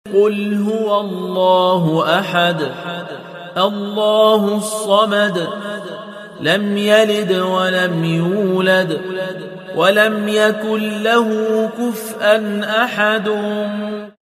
قل هو الله أحد الله الصمد لم يلد ولم يولد ولم يكن له كفءا أحد.